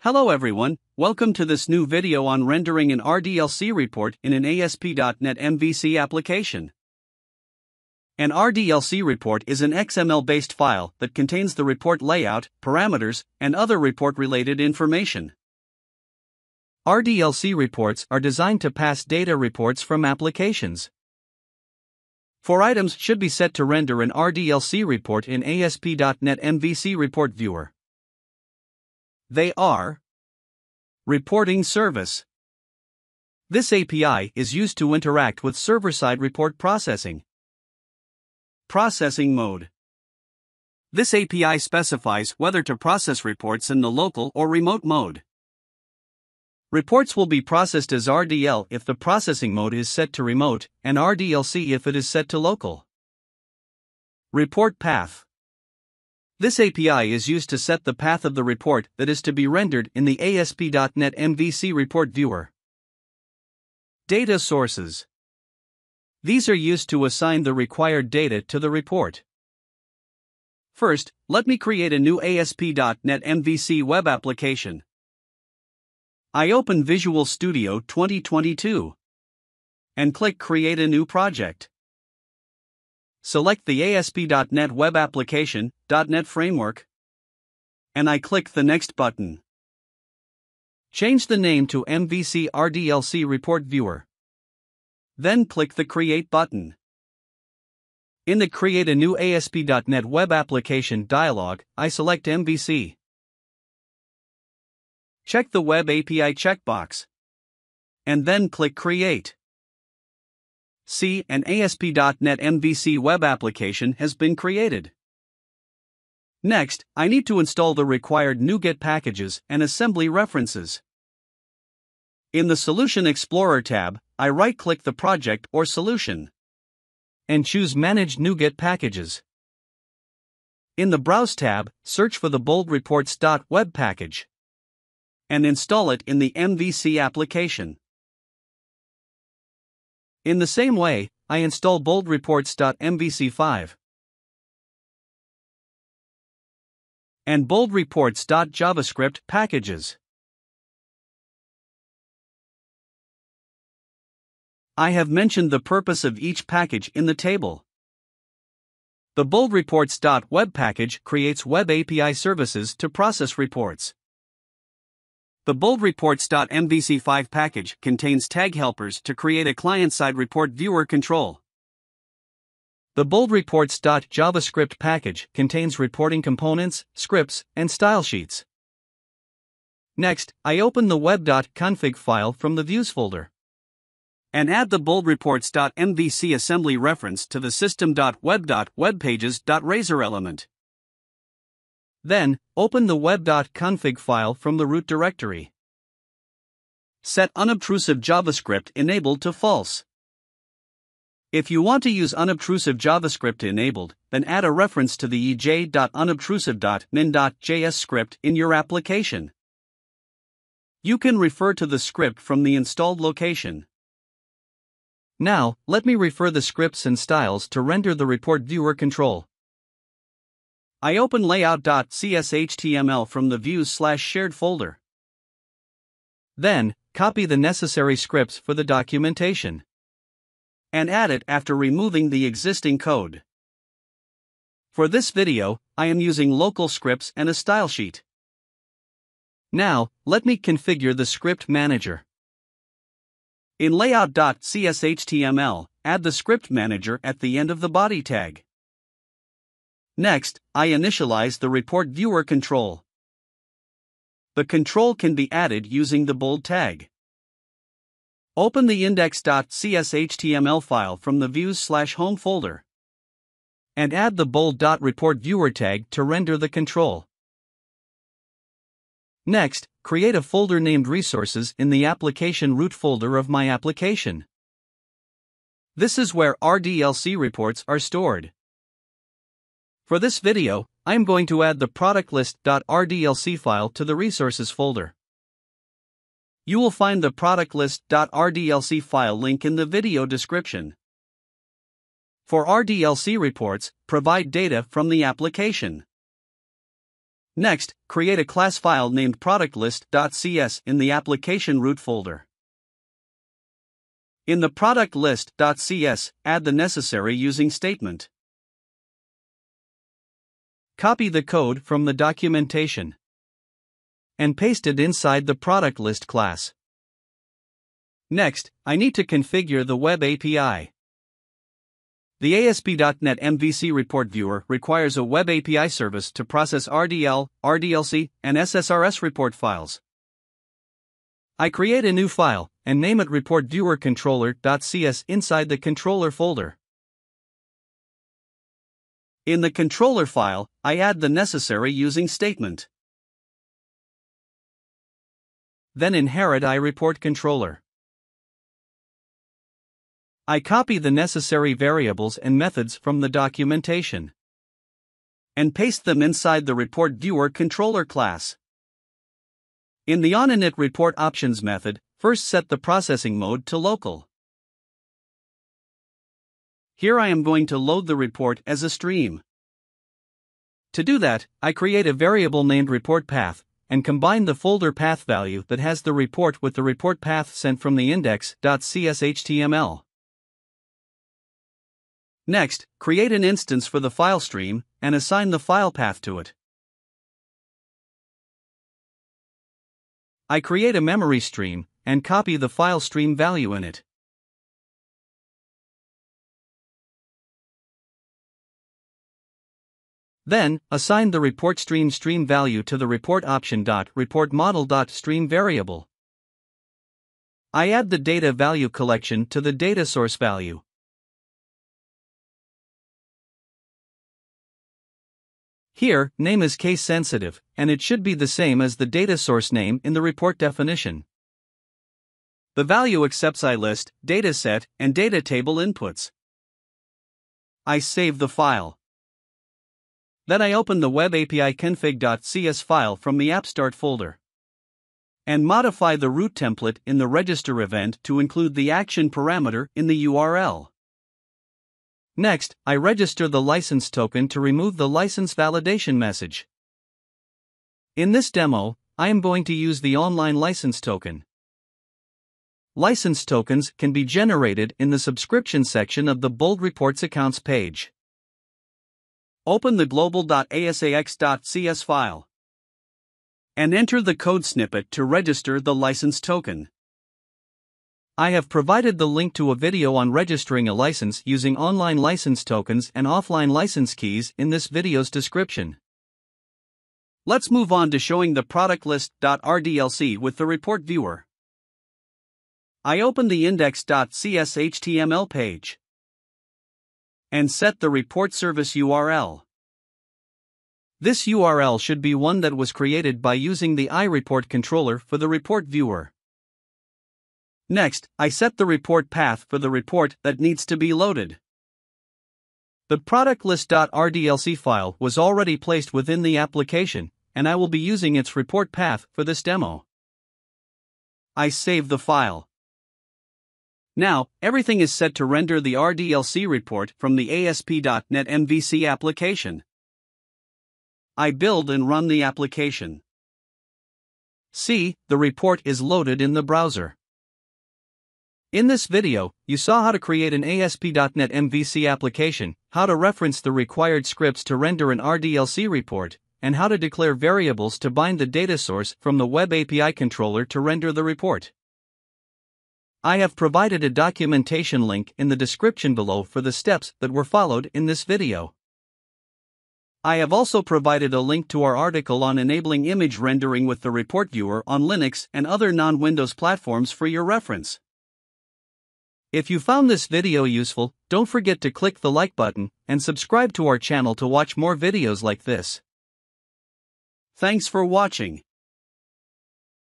Hello everyone, welcome to this new video on rendering an RDLC report in an ASP.NET MVC application. An RDLC report is an XML-based file that contains the report layout, parameters, and other report-related information. RDLC reports are designed to pass data reports from applications. 4 items should be set to render an RDLC report in ASP.NET MVC Report Viewer. They are: Reporting Service. This API is used to interact with server-side report processing. Processing Mode. This API specifies whether to process reports in the local or remote mode. Reports will be processed as RDL if the processing mode is set to remote, and RDLC if it is set to local. Report Path. This API is used to set the path of the report that is to be rendered in the ASP.NET MVC Report Viewer. Data Sources. These are used to assign the required data to the report. First, let me create a new ASP.NET MVC web application. I open Visual Studio 2022 and click Create a New Project. Select the ASP.NET Web Application, .NET Framework, and I click the Next button. Change the name to MVC RDLC Report Viewer. Then click the Create button. In the Create a New ASP.NET Web Application dialog, I select MVC. Check the Web API checkbox, and then click Create. See, an ASP.NET MVC web application has been created. Next, I need to install the required NuGet packages and assembly references. In the Solution Explorer tab, I right-click the project or solution and choose Manage NuGet Packages. In the Browse tab, search for the boldreports.web package and install it in the MVC application. In the same way, I install boldreports.mvc5 and boldreports.javascript packages. I have mentioned the purpose of each package in the table. The boldreports.web package creates web API services to process reports. The boldreports.mvc5 package contains tag helpers to create a client-side report viewer control. The boldreports.javascript package contains reporting components, scripts, and stylesheets. Next, I open the web.config file from the Views folder and add the boldreports.mvc assembly reference to the system.web.webpages.razor element. Then, open the web.config file from the root directory. Set unobtrusive JavaScript enabled to false. If you want to use unobtrusive JavaScript enabled, then add a reference to the ej.unobtrusive.min.js script in your application. You can refer to the script from the installed location. Now, let me refer the scripts and styles to render the report viewer control. I open layout.cshtml from the views/shared folder. Then, copy the necessary scripts for the documentation and add it after removing the existing code. For this video, I am using local scripts and a stylesheet. Now, let me configure the script manager. In layout.cshtml, add the script manager at the end of the body tag. Next, I initialize the report viewer control. The control can be added using the bold tag. Open the index.cshtml file from the views/home folder and add the bold.reportViewer tag to render the control. Next, create a folder named Resources in the application root folder of my application. This is where RDLC reports are stored. For this video, I am going to add the productlist.rdlc file to the Resources folder. You will find the productlist.rdlc file link in the video description. For RDLC reports, provide data from the application. Next, create a class file named productlist.cs in the application root folder. In the productlist.cs, add the necessary using statement. Copy the code from the documentation and paste it inside the product list class. Next, I need to configure the web API. The ASP.NET MVC Report Viewer requires a web API service to process RDL, RDLC, and SSRS report files. I create a new file and name it reportviewercontroller.cs inside the controller folder. In the controller file, I add the necessary using statement. Then inherit iReport controller. I copy the necessary variables and methods from the documentation and paste them inside the Report Viewer controller class. In the onInit report options method, first set the processing mode to local. Here I am going to load the report as a stream. To do that, I create a variable named report path and combine the folder path value that has the report with the report path sent from the index.cs.html. Next, create an instance for the file stream and assign the file path to it. I create a memory stream and copy the file stream value in it. Then, assign the report stream value to the report option.reportModel.stream variable. I add the data value collection to the data source value. Here, name is case sensitive, and it should be the same as the data source name in the report definition. The value accepts iList, dataset, and data table inputs. I save the file. Then I open the web API config.cs file from the AppStart folder and modify the root template in the register event to include the action parameter in the URL. Next, I register the license token to remove the license validation message. In this demo, I am going to use the online license token. License tokens can be generated in the subscription section of the Bold Reports accounts page. Open the global.asax.cs file and enter the code snippet to register the license token. I have provided the link to a video on registering a license using online license tokens and offline license keys in this video's description. Let's move on to showing the productlist.rdlc with the report viewer. I open the index.cs.html page and set the report service URL. This URL should be one that was created by using the iReport controller for the report viewer. Next, I set the report path for the report that needs to be loaded. The productlist.rdlc file was already placed within the application, and I will be using its report path for this demo. I save the file. Now, everything is set to render the RDLC report from the ASP.NET MVC application. I build and run the application. See, the report is loaded in the browser. In this video, you saw how to create an ASP.NET MVC application, how to reference the required scripts to render an RDLC report, and how to declare variables to bind the data source from the Web API controller to render the report. I have provided a documentation link in the description below for the steps that were followed in this video. I have also provided a link to our article on enabling image rendering with the report viewer on Linux and other non-Windows platforms for your reference. If you found this video useful, don't forget to click the like button and subscribe to our channel to watch more videos like this. Thanks for watching.